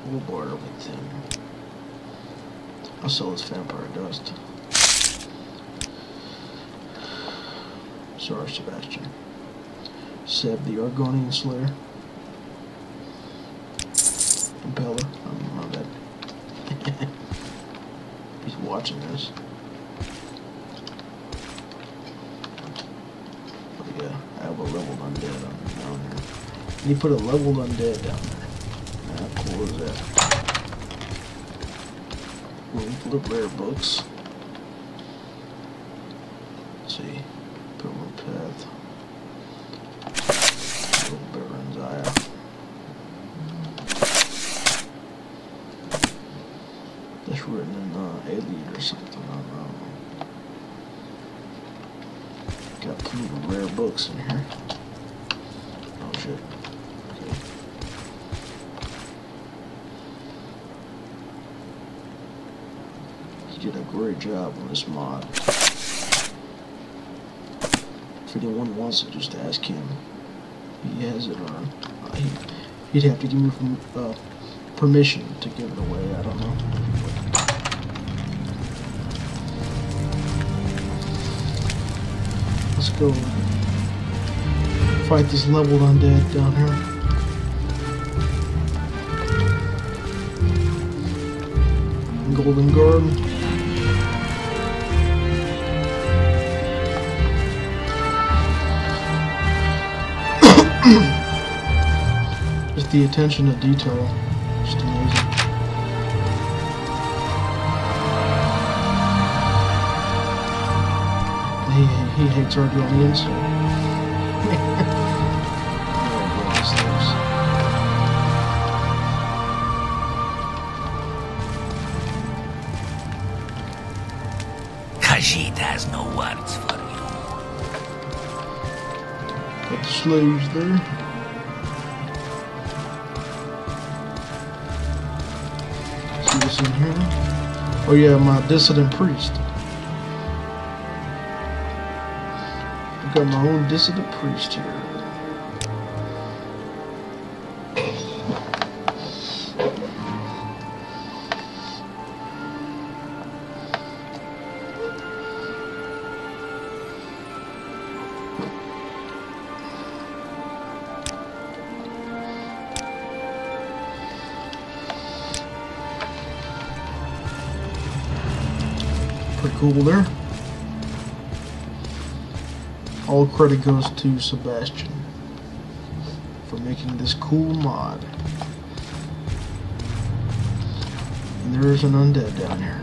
We'll bar everything. I'll sell this vampire dust. Sorry, Sebastian. Seb the Argonian Slayer. Impeller. My bad. He's watching this. Oh yeah, I have a leveled undead down here. And you put a leveled undead down there. How cool is that? Room full of rare books. Let's see. Pilgrim Path. Little Baron's Eye. That's written in Alien or something. I don't know. Got plenty of rare books in here. Oh shit. Okay. He did a great job on this mod. If anyone wants it, just ask him. He has it on. He'd have to give me permission to give it away. I don't know. Let's go fight this leveled undead down here. Golden Garden. Just the attention to detail, just amazing. He hates Argonians, so. Khajiit has no words for you. Got the slaves there. See what's in here? Oh yeah, my dissident priest. I've got my own dissident priest here. Pretty cool there. All credit goes to Sebastian for making this cool mod. And there's an undead down here.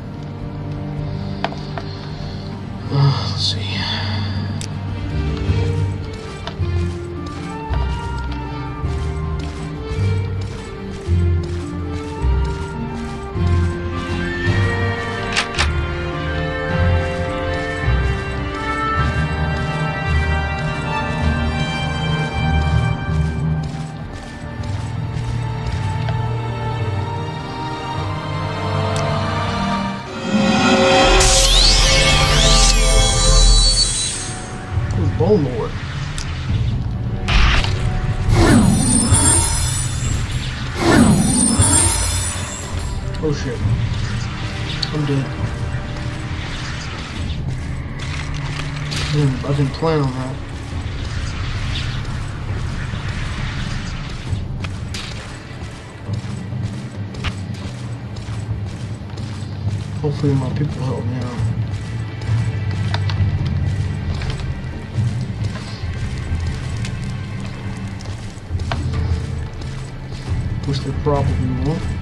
Let's see. Bone Lord. Oh shit. I'm dead. I didn't plan on that. Hopefully my people help me out. Which they probably won't.